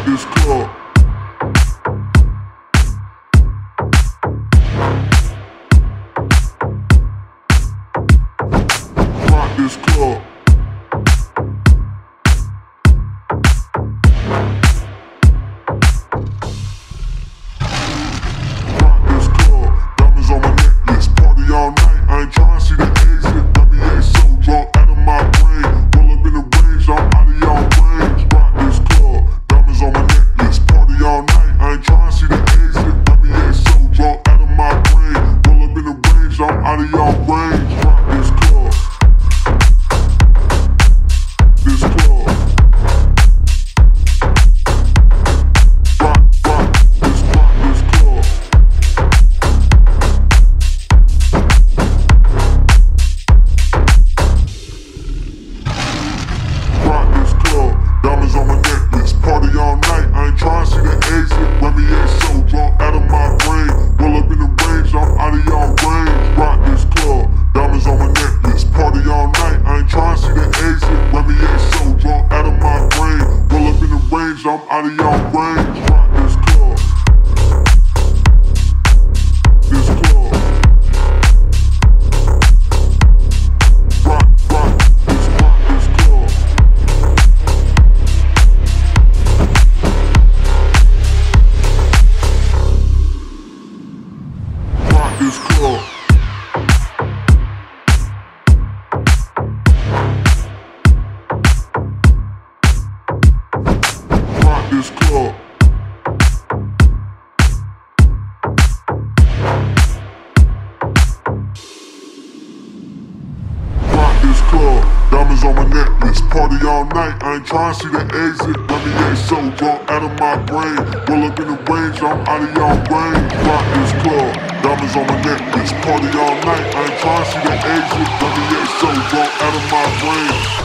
this club. Rock this club. Rock this club. Diamonds on my necklace. Party all night. I ain't tryna see the exit. Remy ain't so drunk out of my brain. Roll up in the range. I'm out of y'all range. Rock this club. Diamonds on my necklace. Party all night. I ain't tryna see the exit. Remy ain't so drunk out of my brain. Roll up in the range. I'm out of y'all range. Rock this club. This club. Rock this club. Rock this club. Diamonds on my necklace. Party all night. I ain't tryna see the exit. Remy ain't so drunk out of my brain. Roll up in the range. I'm out of y'all range. Rock this club. Diamonds on my necklace. Party all night. I ain't tryna see the exit. Remy ain't so drunk out of my brain. Roll up in the range. I'm out of y'all range. Rock this club. This club. Rock this club. Rock this club. Rock this club. Rock this club. Diamonds on my necklace. Party all night. I ain't tryna see the exit. Remy ain't so drunk out of my brain. Roll up in the range. I'm out of y'all range. Rock this club. Diamonds on my necklace. Party all night. I ain't tryna see the exit. Remy ain't so drunk out of my brain.